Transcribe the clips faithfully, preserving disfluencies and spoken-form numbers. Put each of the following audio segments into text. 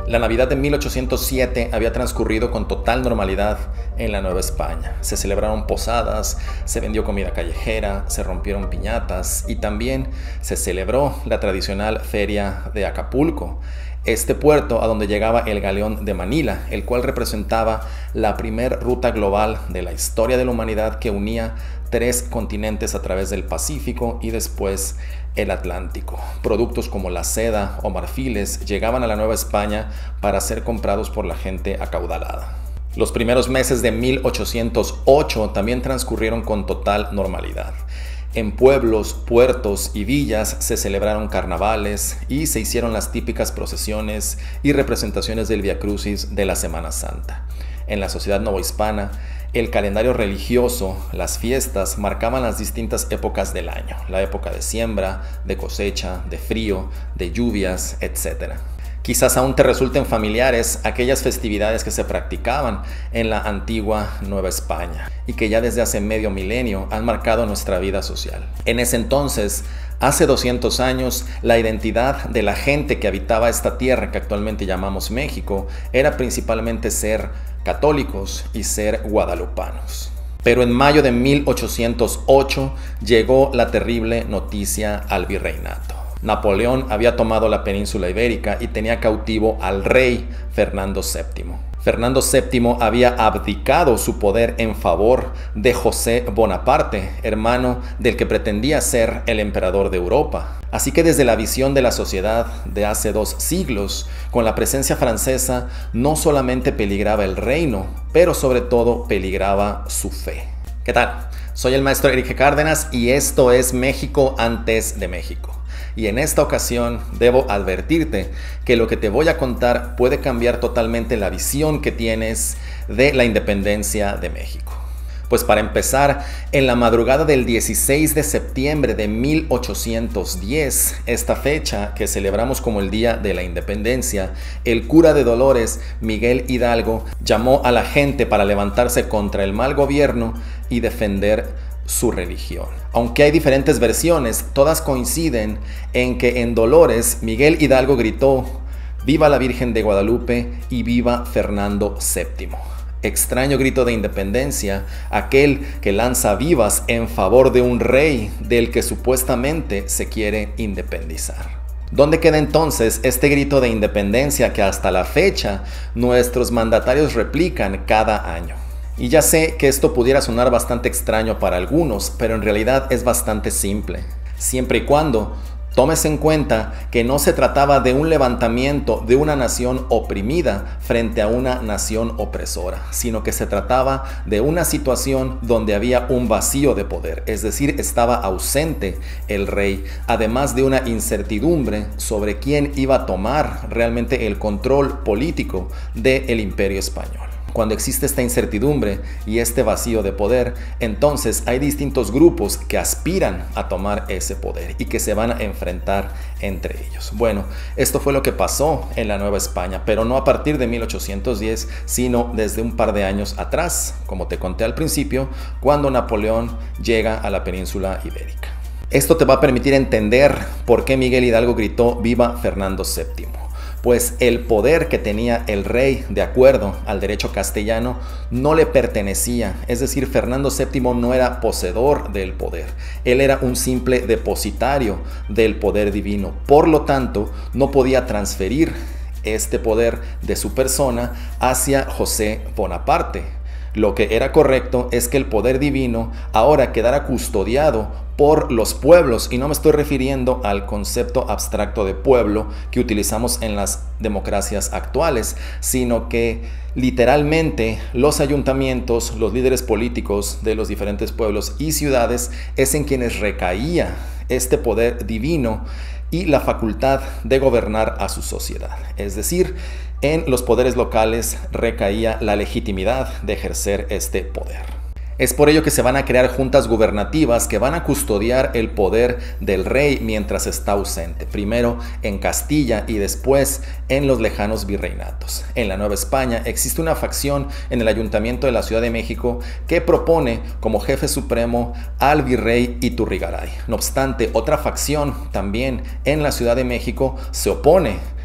La Navidad de mil ochocientos siete había transcurrido con total normalidad en la Nueva España. Se celebraron posadas, se vendió comida callejera, se rompieron piñatas y también se celebró la tradicional feria de Acapulco, este puerto a donde llegaba el galeón de Manila, el cual representaba la primer ruta global de la historia de la humanidad que unía tres continentes a través del Pacífico y después el Atlántico. Productos como la seda o marfiles llegaban a la Nueva España para ser comprados por la gente acaudalada. Los primeros meses de mil ochocientos ocho también transcurrieron con total normalidad. En pueblos, puertos y villas se celebraron carnavales y se hicieron las típicas procesiones y representaciones del Vía Crucis de la Semana Santa. En la sociedad novohispana, el calendario religioso, las fiestas, marcaban las distintas épocas del año, la época de siembra, de cosecha, de frío, de lluvias, etcétera. Quizás aún te resulten familiares aquellas festividades que se practicaban en la antigua Nueva España y que ya desde hace medio milenio han marcado nuestra vida social. En ese entonces, hace doscientos años, la identidad de la gente que habitaba esta tierra que actualmente llamamos México era principalmente ser católicos y ser guadalupanos. Pero en mayo de mil ochocientos ocho llegó la terrible noticia al virreinato. Napoleón había tomado la península ibérica y tenía cautivo al rey Fernando séptimo. Fernando séptimo había abdicado su poder en favor de José Bonaparte, hermano del que pretendía ser el emperador de Europa. Así que desde la visión de la sociedad de hace dos siglos, con la presencia francesa, no solamente peligraba el reino, pero sobre todo peligraba su fe. ¿Qué tal? Soy el maestro Eric Cárdenas y esto es México antes de México. Y en esta ocasión debo advertirte que lo que te voy a contar puede cambiar totalmente la visión que tienes de la independencia de México. Pues para empezar, en la madrugada del dieciséis de septiembre de mil ochocientos diez, esta fecha que celebramos como el Día de la Independencia, el cura de Dolores, Miguel Hidalgo, llamó a la gente para levantarse contra el mal gobierno y defender su religión. Aunque hay diferentes versiones, todas coinciden en que en Dolores Miguel Hidalgo gritó: "Viva la Virgen de Guadalupe y viva Fernando séptimo". Extraño grito de independencia, aquel que lanza vivas en favor de un rey del que supuestamente se quiere independizar. ¿Dónde queda entonces este grito de independencia que hasta la fecha nuestros mandatarios replican cada año? Y ya sé que esto pudiera sonar bastante extraño para algunos, pero en realidad es bastante simple. Siempre y cuando tomes en cuenta que no se trataba de un levantamiento de una nación oprimida frente a una nación opresora, sino que se trataba de una situación donde había un vacío de poder, es decir, estaba ausente el rey, además de una incertidumbre sobre quién iba a tomar realmente el control político del Imperio Español. Cuando existe esta incertidumbre y este vacío de poder, entonces hay distintos grupos que aspiran a tomar ese poder y que se van a enfrentar entre ellos. Bueno, esto fue lo que pasó en la Nueva España, pero no a partir de mil ochocientos diez, sino desde un par de años atrás, como te conté al principio, cuando Napoleón llega a la península ibérica. Esto te va a permitir entender por qué Miguel Hidalgo gritó "Viva Fernando séptimo". Pues el poder que tenía el rey, de acuerdo al derecho castellano, no le pertenecía. Es decir, Fernando séptimo no era poseedor del poder. Él era un simple depositario del poder divino. Por lo tanto, no podía transferir este poder de su persona hacia José Bonaparte. Lo que era correcto es que el poder divino ahora quedara custodiado por los pueblos, y no me estoy refiriendo al concepto abstracto de pueblo que utilizamos en las democracias actuales, sino que literalmente los ayuntamientos, los líderes políticos de los diferentes pueblos y ciudades es en quienes recaía este poder divino y la facultad de gobernar a su sociedad. Es decir, en los poderes locales recaía la legitimidad de ejercer este poder. Es por ello que se van a crear juntas gubernativas que van a custodiar el poder del rey mientras está ausente, primero en Castilla y después en los lejanos virreinatos. En la Nueva España existe una facción en el Ayuntamiento de la Ciudad de México que propone como jefe supremo al virrey Iturrigaray. No obstante, otra facción también en la Ciudad de México se opone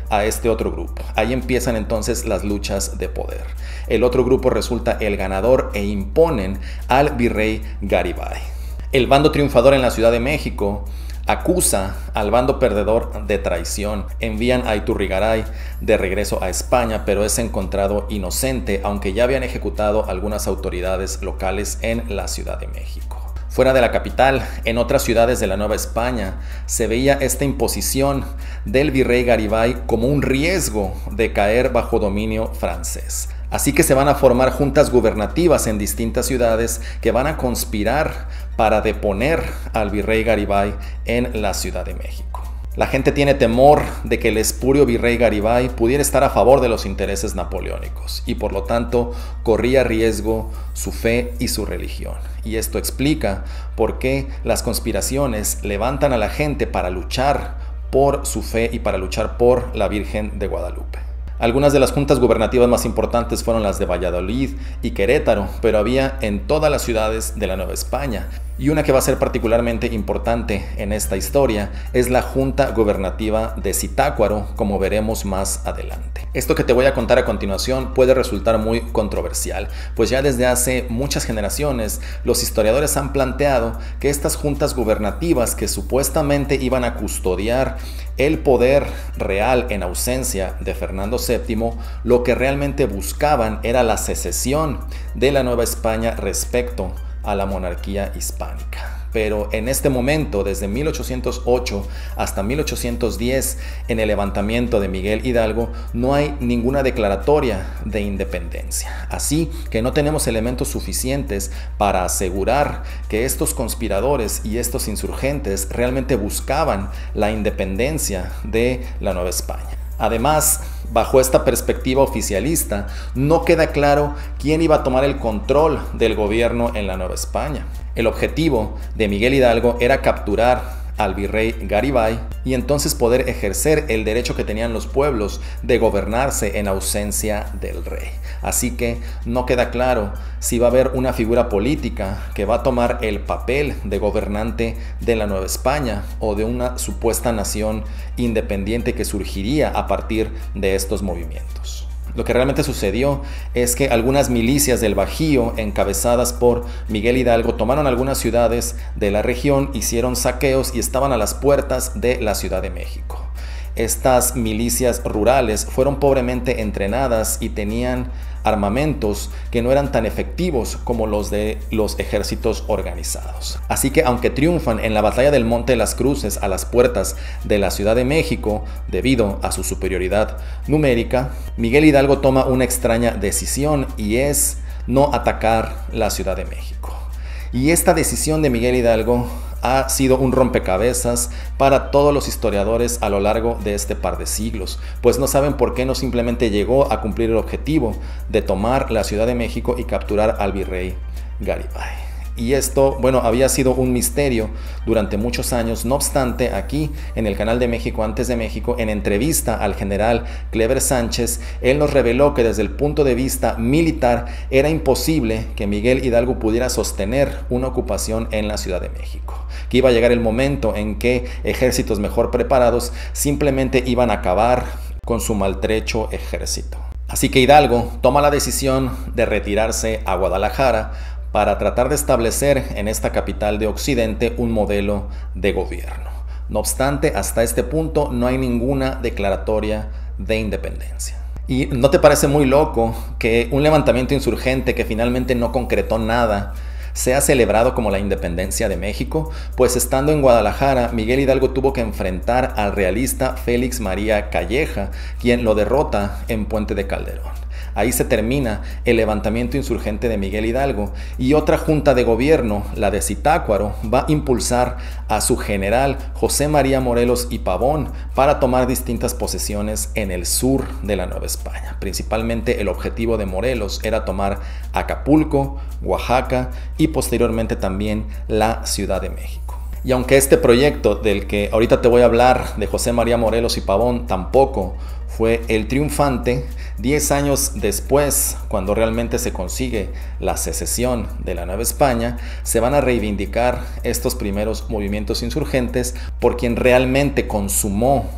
a este otro grupo. Ahí empiezan entonces las luchas de poder. El otro grupo resulta el ganador e imponen al virrey Garibay. El bando triunfador en la Ciudad de México acusa al bando perdedor de traición. Envían a Iturrigaray de regreso a España, pero es encontrado inocente, aunque ya habían ejecutado algunas autoridades locales en la Ciudad de México. Fuera de la capital, en otras ciudades de la Nueva España, se veía esta imposición del virrey Garibay como un riesgo de caer bajo dominio francés. Así que se van a formar juntas gubernativas en distintas ciudades que van a conspirar para deponer al virrey Garibay en la Ciudad de México. La gente tiene temor de que el espurio virrey Garibay pudiera estar a favor de los intereses napoleónicos y por lo tanto corría riesgo su fe y su religión. Y esto explica por qué las conspiraciones levantan a la gente para luchar por su fe y para luchar por la Virgen de Guadalupe. Algunas de las juntas gubernativas más importantes fueron las de Valladolid y Querétaro, pero había en todas las ciudades de la Nueva España. Y una que va a ser particularmente importante en esta historia es la Junta Gubernativa de Zitácuaro, como veremos más adelante. Esto que te voy a contar a continuación puede resultar muy controversial, pues ya desde hace muchas generaciones los historiadores han planteado que estas juntas gubernativas que supuestamente iban a custodiar el poder real en ausencia de Fernando séptimo, lo que realmente buscaban era la secesión de la Nueva España respecto a la monarquía hispánica. Pero en este momento, desde mil ochocientos ocho hasta mil ochocientos diez, en el levantamiento de Miguel Hidalgo, no hay ninguna declaratoria de independencia. Así que no tenemos elementos suficientes para asegurar que estos conspiradores y estos insurgentes realmente buscaban la independencia de la Nueva España. Además, bajo esta perspectiva oficialista, no queda claro quién iba a tomar el control del gobierno en la Nueva España. El objetivo de Miguel Hidalgo era capturar al virrey Garibay y entonces poder ejercer el derecho que tenían los pueblos de gobernarse en ausencia del rey. Así que no queda claro si va a haber una figura política que va a tomar el papel de gobernante de la Nueva España o de una supuesta nación independiente que surgiría a partir de estos movimientos. Lo que realmente sucedió es que algunas milicias del Bajío, encabezadas por Miguel Hidalgo, tomaron algunas ciudades de la región, hicieron saqueos y estaban a las puertas de la Ciudad de México. Estas milicias rurales fueron pobremente entrenadas y tenían armamentos que no eran tan efectivos como los de los ejércitos organizados. Así que aunque triunfan en la batalla del Monte de las Cruces a las puertas de la Ciudad de México, debido a su superioridad numérica, Miguel Hidalgo toma una extraña decisión y es no atacar la Ciudad de México. Y esta decisión de Miguel Hidalgo ha sido un rompecabezas para todos los historiadores a lo largo de este par de siglos, pues no saben por qué no simplemente llegó a cumplir el objetivo de tomar la Ciudad de México y capturar al virrey Garibay. Y esto, bueno, había sido un misterio durante muchos años. No obstante, aquí en el Canal de México, Antes de México, en entrevista al general Clever Sánchez, él nos reveló que desde el punto de vista militar era imposible que Miguel Hidalgo pudiera sostener una ocupación en la Ciudad de México, que iba a llegar el momento en que ejércitos mejor preparados simplemente iban a acabar con su maltrecho ejército. Así que Hidalgo toma la decisión de retirarse a Guadalajara para tratar de establecer en esta capital de Occidente un modelo de gobierno. No obstante, hasta este punto no hay ninguna declaratoria de independencia. ¿Y no te parece muy loco que un levantamiento insurgente que finalmente no concretó nada sea celebrado como la independencia de México? Pues estando en Guadalajara, Miguel Hidalgo tuvo que enfrentar al realista Félix María Calleja, quien lo derrota en Puente de Calderón. Ahí se termina el levantamiento insurgente de Miguel Hidalgo y otra junta de gobierno, la de Zitácuaro, va a impulsar a su general José María Morelos y Pavón para tomar distintas posesiones en el sur de la Nueva España. Principalmente el objetivo de Morelos era tomar Acapulco, Oaxaca y posteriormente también la Ciudad de México. Y aunque este proyecto del que ahorita te voy a hablar de José María Morelos y Pavón tampoco fue el triunfante, diez años después, cuando realmente se consigue la secesión de la Nueva España, se van a reivindicar estos primeros movimientos insurgentes por quien realmente consumó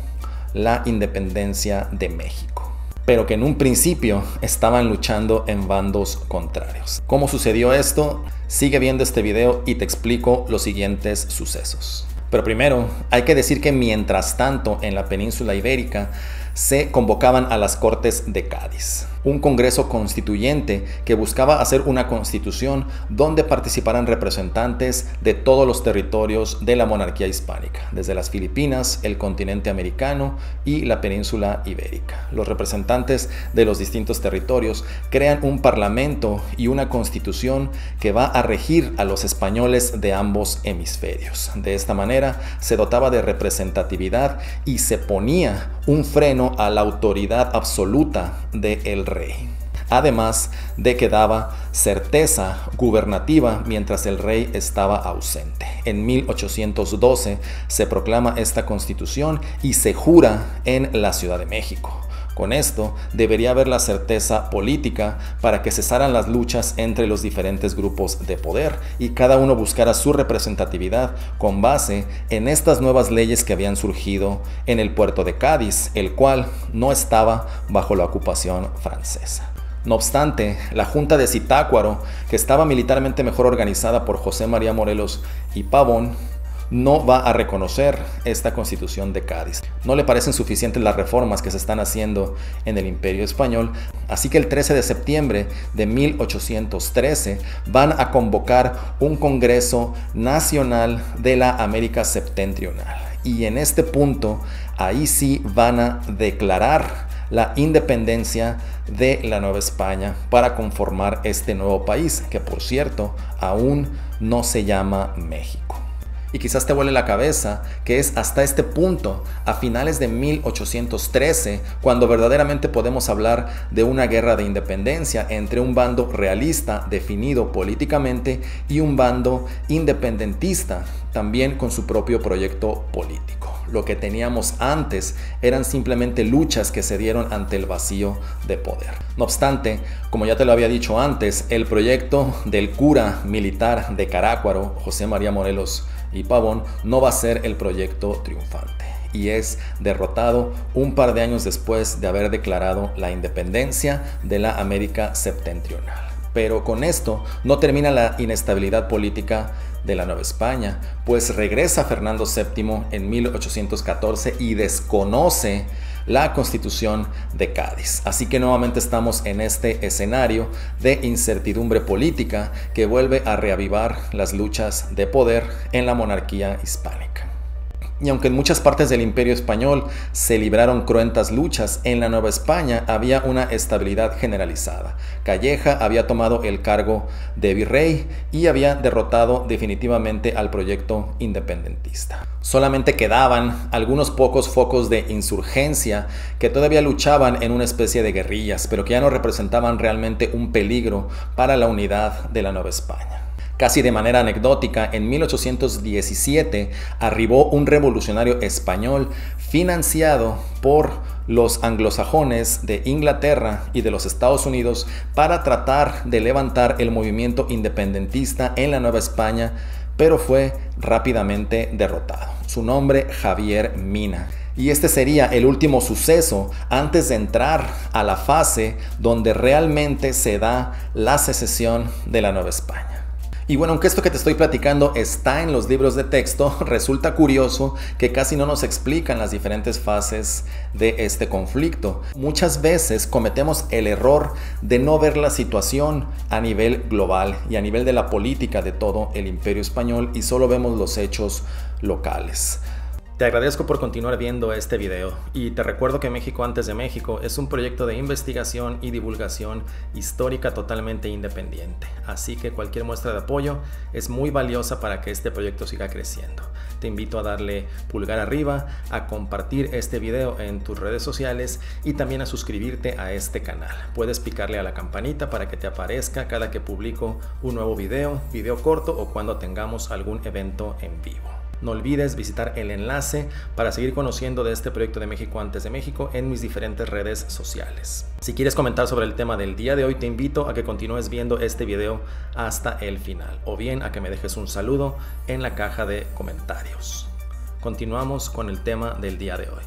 la independencia de México, pero que en un principio estaban luchando en bandos contrarios. ¿Cómo sucedió esto? Sigue viendo este video y te explico los siguientes sucesos. Pero primero, hay que decir que mientras tanto en la península ibérica se convocaban a las Cortes de Cádiz, un congreso constituyente que buscaba hacer una constitución donde participaran representantes de todos los territorios de la monarquía hispánica, desde las Filipinas, el continente americano y la península ibérica. Los representantes de los distintos territorios crean un parlamento y una constitución que va a regir a los españoles de ambos hemisferios. De esta manera se dotaba de representatividad y se ponía un freno a la autoridad absoluta del rey, además de que daba certeza gubernativa mientras el rey estaba ausente. En mil ochocientos doce se proclama esta constitución y se jura en la Ciudad de México. Con esto debería haber la certeza política para que cesaran las luchas entre los diferentes grupos de poder y cada uno buscara su representatividad con base en estas nuevas leyes que habían surgido en el puerto de Cádiz, el cual no estaba bajo la ocupación francesa. No obstante, la Junta de Zitácuaro, que estaba militarmente mejor organizada por José María Morelos y Pavón, no va a reconocer esta Constitución de Cádiz. No le parecen suficientes las reformas que se están haciendo en el Imperio Español, así que el trece de septiembre de mil ochocientos trece van a convocar un Congreso Nacional de la América Septentrional. Y en este punto, ahí sí van a declarar la independencia de la Nueva España para conformar este nuevo país, que por cierto, aún no se llama México. Y quizás te vuele la cabeza que es hasta este punto, a finales de mil ochocientos trece, cuando verdaderamente podemos hablar de una guerra de independencia entre un bando realista definido políticamente y un bando independentista, también con su propio proyecto político. Lo que teníamos antes eran simplemente luchas que se dieron ante el vacío de poder. No obstante, como ya te lo había dicho antes, el proyecto del cura militar de Carácuaro, José María Morelos y Pavón, no va a ser el proyecto triunfante y es derrotado un par de años después de haber declarado la independencia de la América Septentrional. Pero con esto no termina la inestabilidad política de la Nueva España, pues regresa Fernando séptimo en mil ochocientos catorce y desconoce la Constitución de Cádiz. Así que nuevamente estamos en este escenario de incertidumbre política que vuelve a reavivar las luchas de poder en la monarquía hispánica. Y aunque en muchas partes del Imperio Español se libraron cruentas luchas, en la Nueva España había una estabilidad generalizada. Calleja había tomado el cargo de virrey y había derrotado definitivamente al proyecto independentista. Solamente quedaban algunos pocos focos de insurgencia que todavía luchaban en una especie de guerrillas, pero que ya no representaban realmente un peligro para la unidad de la Nueva España. Casi de manera anecdótica, en mil ochocientos diecisiete arribó un revolucionario español financiado por los anglosajones de Inglaterra y de los Estados Unidos para tratar de levantar el movimiento independentista en la Nueva España, pero fue rápidamente derrotado. Su nombre, Javier Mina. Y este sería el último suceso antes de entrar a la fase donde realmente se da la secesión de la Nueva España. Y bueno, aunque esto que te estoy platicando está en los libros de texto, resulta curioso que casi no nos explican las diferentes fases de este conflicto. Muchas veces cometemos el error de no ver la situación a nivel global y a nivel de la política de todo el Imperio Español y solo vemos los hechos locales. Te agradezco por continuar viendo este video y te recuerdo que México antes de México es un proyecto de investigación y divulgación histórica totalmente independiente, así que cualquier muestra de apoyo es muy valiosa para que este proyecto siga creciendo. Te invito a darle pulgar arriba, a compartir este video en tus redes sociales y también a suscribirte a este canal. Puedes picarle a la campanita para que te aparezca cada que publico un nuevo video, video corto o cuando tengamos algún evento en vivo. No olvides visitar el enlace para seguir conociendo de este proyecto de México antes de México en mis diferentes redes sociales. Si quieres comentar sobre el tema del día de hoy, te invito a que continúes viendo este video hasta el final, o bien a que me dejes un saludo en la caja de comentarios. Continuamos con el tema del día de hoy.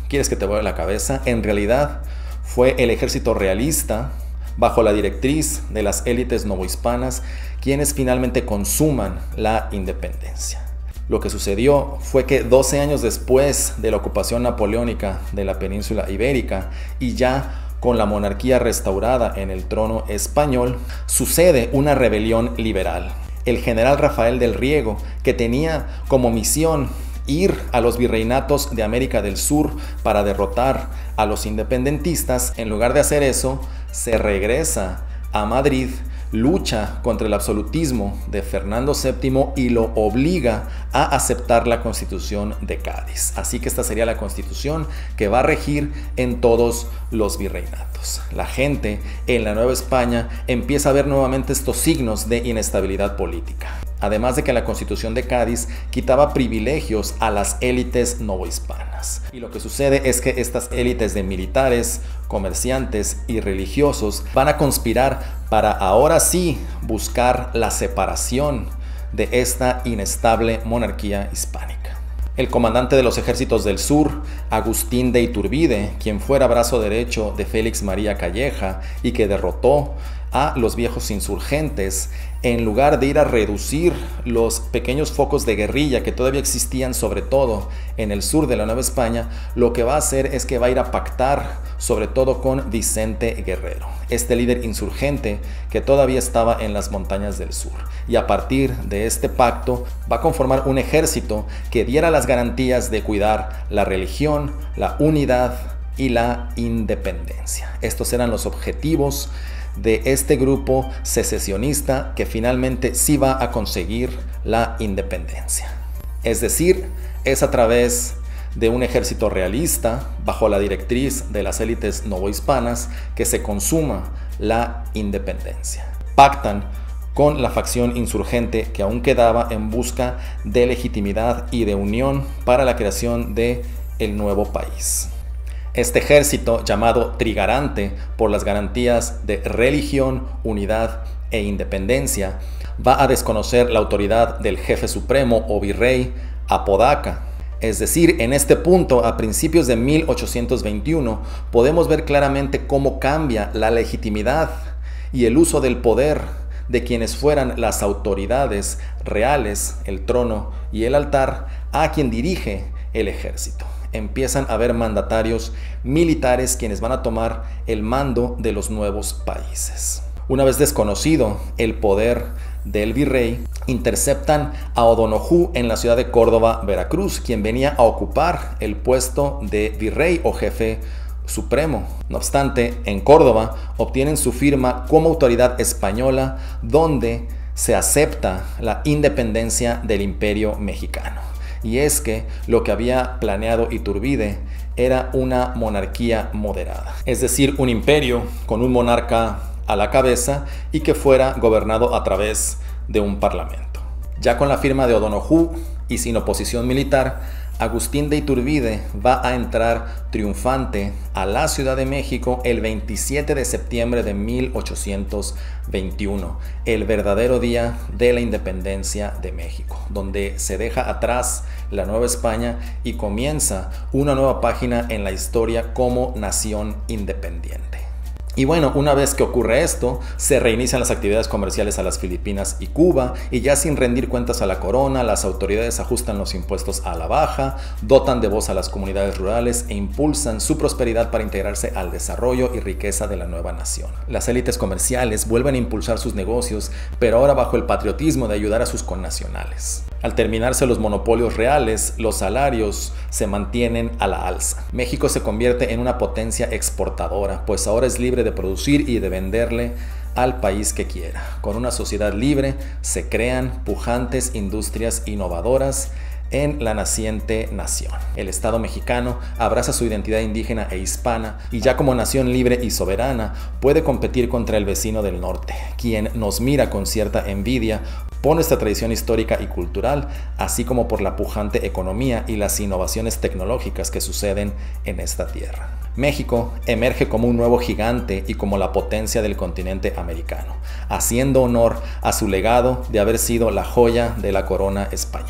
¿Quieres que te vuele la cabeza? En realidad fue el ejército realista, bajo la directriz de las élites novohispanas, quienes finalmente consuman la independencia. Lo que sucedió fue que doce años después de la ocupación napoleónica de la península ibérica y ya con la monarquía restaurada en el trono español, sucede una rebelión liberal. El general Rafael del Riego, que tenía como misión ir a los virreinatos de América del Sur para derrotar a los independentistas, en lugar de hacer eso, se regresa a Madrid, lucha contra el absolutismo de Fernando séptimo y lo obliga a aceptar la Constitución de Cádiz. Así que esta sería la Constitución que va a regir en todos los virreinatos. La gente en la Nueva España empieza a ver nuevamente estos signos de inestabilidad política. Además de que la Constitución de Cádiz quitaba privilegios a las élites novohispanas. Y lo que sucede es que estas élites de militares, comerciantes y religiosos van a conspirar para ahora sí buscar la separación de esta inestable monarquía hispánica. El comandante de los ejércitos del sur, Agustín de Iturbide, quien fuera brazo derecho de Félix María Calleja y que derrotó a los viejos insurgentes, en lugar de ir a reducir los pequeños focos de guerrilla que todavía existían, sobre todo en el sur de la Nueva España, lo que va a hacer es que va a ir a pactar sobre todo con Vicente Guerrero, este líder insurgente que todavía estaba en las montañas del sur. Y a partir de este pacto va a conformar un ejército que diera las garantías de cuidar la religión, la unidad y la independencia. Estos eran los objetivos de este grupo secesionista que finalmente sí va a conseguir la independencia. Es decir, es a través de un ejército realista, bajo la directriz de las élites novohispanas, que se consuma la independencia. Pactan con la facción insurgente que aún quedaba en busca de legitimidad y de unión para la creación de el nuevo país. Este ejército, llamado Trigarante por las garantías de religión, unidad e independencia, va a desconocer la autoridad del jefe supremo o virrey Apodaca. Es decir, en este punto, a principios de mil ochocientos veintiuno, podemos ver claramente cómo cambia la legitimidad y el uso del poder de quienes fueran las autoridades reales, el trono y el altar, a quien dirige el ejército. Empiezan a haber mandatarios militares quienes van a tomar el mando de los nuevos países. Una vez desconocido el poder del virrey, interceptan a O'Donoghue en la ciudad de Córdoba, Veracruz, quien venía a ocupar el puesto de virrey o jefe supremo. No obstante, en Córdoba obtienen su firma como autoridad española, donde se acepta la independencia del Imperio Mexicano. Y es que lo que había planeado Iturbide era una monarquía moderada, es decir, un imperio con un monarca a la cabeza y que fuera gobernado a través de un parlamento. Ya con la firma de O'Donoghue y sin oposición militar, Agustín de Iturbide va a entrar triunfante a la Ciudad de México el veintisiete de septiembre de mil ochocientos veintiuno, el verdadero día de la independencia de México, donde se deja atrás la Nueva España y comienza una nueva página en la historia como nación independiente. Y bueno, una vez que ocurre esto, se reinician las actividades comerciales a las Filipinas y Cuba, y ya sin rendir cuentas a la corona, las autoridades ajustan los impuestos a la baja, dotan de voz a las comunidades rurales e impulsan su prosperidad para integrarse al desarrollo y riqueza de la nueva nación. Las élites comerciales vuelven a impulsar sus negocios, pero ahora bajo el patriotismo de ayudar a sus connacionales. Al terminarse los monopolios reales, los salarios se mantienen a la alza. México se convierte en una potencia exportadora, pues ahora es libre de producir y de venderle al país que quiera. Con una sociedad libre se crean pujantes industrias innovadoras en la naciente nación. El Estado mexicano abraza su identidad indígena e hispana y ya como nación libre y soberana puede competir contra el vecino del norte, quien nos mira con cierta envidia por nuestra tradición histórica y cultural, así como por la pujante economía y las innovaciones tecnológicas que suceden en esta tierra. México emerge como un nuevo gigante y como la potencia del continente americano, haciendo honor a su legado de haber sido la joya de la corona española.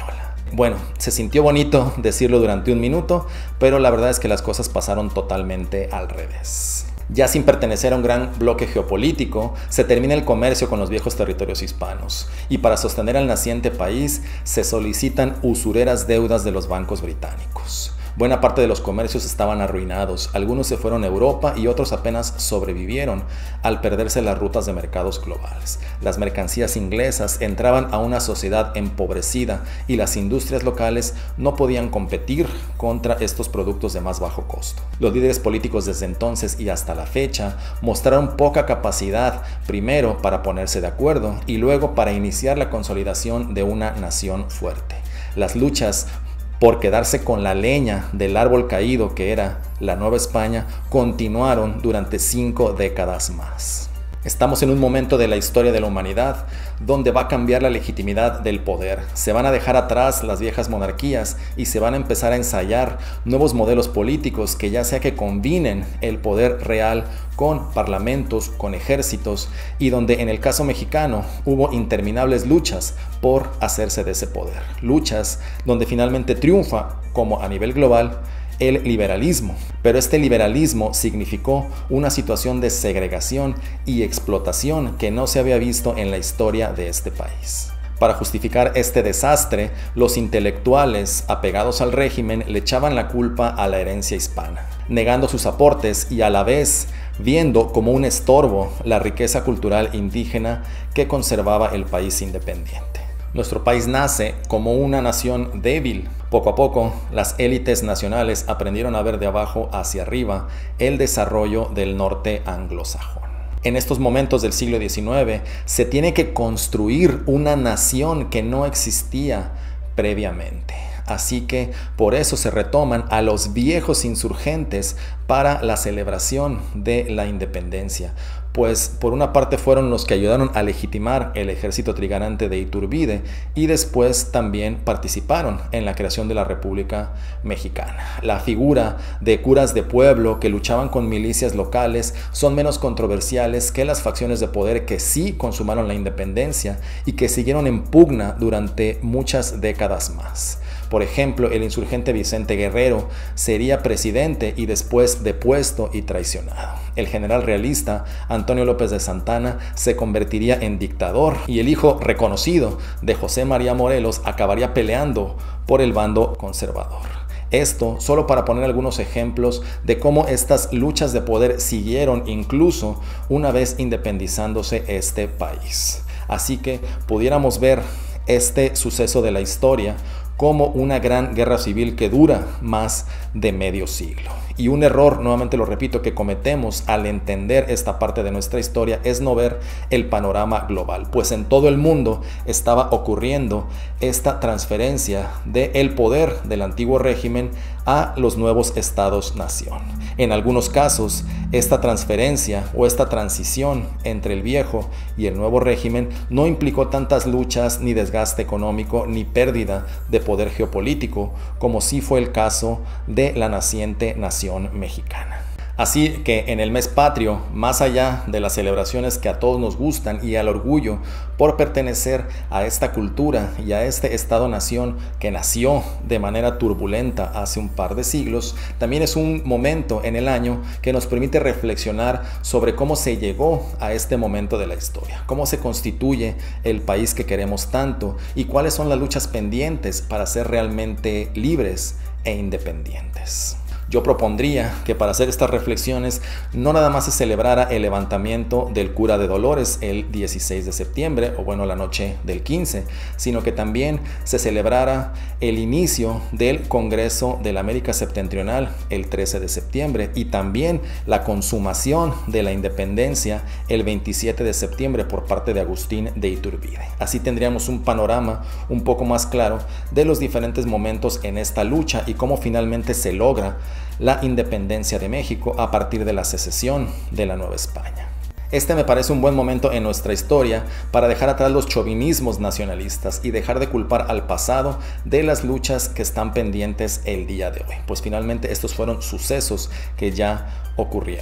Bueno, se sintió bonito decirlo durante un minuto, pero la verdad es que las cosas pasaron totalmente al revés. Ya sin pertenecer a un gran bloque geopolítico, se termina el comercio con los viejos territorios hispanos, y para sostener al naciente país se solicitan usureras deudas de los bancos británicos. Buena parte de los comercios estaban arruinados, algunos se fueron a Europa y otros apenas sobrevivieron al perderse las rutas de mercados globales. Las mercancías inglesas entraban a una sociedad empobrecida y las industrias locales no podían competir contra estos productos de más bajo costo. Los líderes políticos desde entonces y hasta la fecha mostraron poca capacidad, primero para ponerse de acuerdo y luego para iniciar la consolidación de una nación fuerte. Las luchas por quedarse con la leña del árbol caído que era la Nueva España continuaron durante cinco décadas más. Estamos en un momento de la historia de la humanidad donde va a cambiar la legitimidad del poder. Se van a dejar atrás las viejas monarquías y se van a empezar a ensayar nuevos modelos políticos que ya sea que combinen el poder real con parlamentos, con ejércitos, y donde en el caso mexicano hubo interminables luchas por hacerse de ese poder. Luchas donde finalmente triunfa, como a nivel global, el liberalismo. Pero este liberalismo significó una situación de segregación y explotación que no se había visto en la historia de este país. Para justificar este desastre, los intelectuales apegados al régimen le echaban la culpa a la herencia hispana, negando sus aportes y a la vez viendo como un estorbo la riqueza cultural indígena que conservaba el país independiente. Nuestro país nace como una nación débil. Poco a poco, las élites nacionales aprendieron a ver de abajo hacia arriba el desarrollo del norte anglosajón. En estos momentos del siglo diecinueve, se tiene que construir una nación que no existía previamente. Así que por eso se retoman a los viejos insurgentes para la celebración de la independencia. Pues por una parte fueron los que ayudaron a legitimar el ejército trigarante de Iturbide y después también participaron en la creación de la República Mexicana. La figura de curas de pueblo que luchaban con milicias locales son menos controversiales que las facciones de poder que sí consumaron la independencia y que siguieron en pugna durante muchas décadas más. Por ejemplo, el insurgente Vicente Guerrero sería presidente y después depuesto y traicionado. El general realista Antonio López de Santana se convertiría en dictador y el hijo reconocido de José María Morelos acabaría peleando por el bando conservador. Esto solo para poner algunos ejemplos de cómo estas luchas de poder siguieron incluso una vez independizándose este país. Así que pudiéramos ver este suceso de la historia como una gran guerra civil que dura más de medio siglo. Y un error, nuevamente lo repito, que cometemos al entender esta parte de nuestra historia es no ver el panorama global, pues en todo el mundo estaba ocurriendo esta transferencia del poder del antiguo régimen a los nuevos estados-nación. En algunos casos, esta transferencia o esta transición entre el viejo y el nuevo régimen no implicó tantas luchas, ni desgaste económico, ni pérdida de poder geopolítico, como sí fue el caso de la naciente nación mexicana. Así que en el mes patrio, más allá de las celebraciones que a todos nos gustan y al orgullo por pertenecer a esta cultura y a este Estado-nación que nació de manera turbulenta hace un par de siglos, también es un momento en el año que nos permite reflexionar sobre cómo se llegó a este momento de la historia, cómo se constituye el país que queremos tanto y cuáles son las luchas pendientes para ser realmente libres e independientes. Yo propondría que para hacer estas reflexiones no nada más se celebrara el levantamiento del cura de Dolores el dieciséis de septiembre, o bueno, la noche del quince, sino que también se celebrara el inicio del Congreso de la América Septentrional el trece de septiembre y también la consumación de la independencia el veintisiete de septiembre por parte de Agustín de Iturbide. Así tendríamos un panorama un poco más claro de los diferentes momentos en esta lucha y cómo finalmente se logra la independencia de México a partir de la secesión de la Nueva España. Este me parece un buen momento en nuestra historia para dejar atrás los chauvinismos nacionalistas y dejar de culpar al pasado de las luchas que están pendientes el día de hoy, pues finalmente estos fueron sucesos que ya ocurrieron.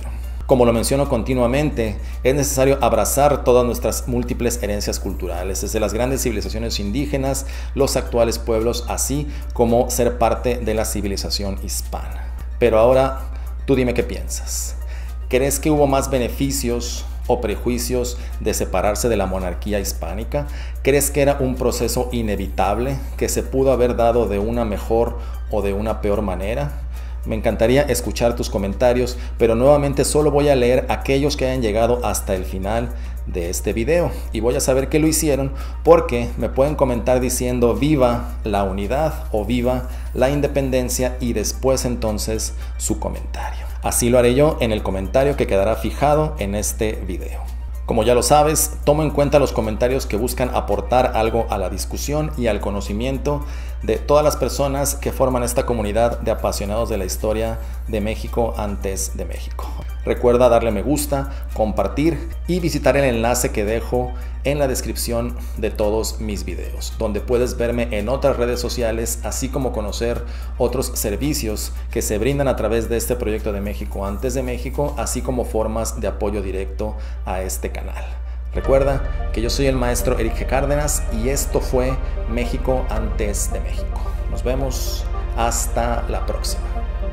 Como lo menciono continuamente, es necesario abrazar todas nuestras múltiples herencias culturales, desde las grandes civilizaciones indígenas, los actuales pueblos, así como ser parte de la civilización hispana. Pero ahora, tú dime qué piensas. ¿Crees que hubo más beneficios o prejuicios de separarse de la monarquía hispánica? ¿Crees que era un proceso inevitable, que se pudo haber dado de una mejor o de una peor manera? Me encantaría escuchar tus comentarios, pero nuevamente solo voy a leer aquellos que hayan llegado hasta el final de este video y voy a saber que lo hicieron porque me pueden comentar diciendo viva la unidad o viva la independencia y después entonces su comentario. Así lo haré yo en el comentario que quedará fijado en este video. Como ya lo sabes, tomo en cuenta los comentarios que buscan aportar algo a la discusión y al conocimiento de todas las personas que forman esta comunidad de apasionados de la historia de México antes de México. Recuerda darle me gusta, compartir y visitar el enlace que dejo en la descripción de todos mis videos, donde puedes verme en otras redes sociales, así como conocer otros servicios que se brindan a través de este proyecto de México antes de México, así como formas de apoyo directo a este canal. Recuerda que yo soy el maestro Eric G. Cárdenas y esto fue México antes de México. Nos vemos hasta la próxima.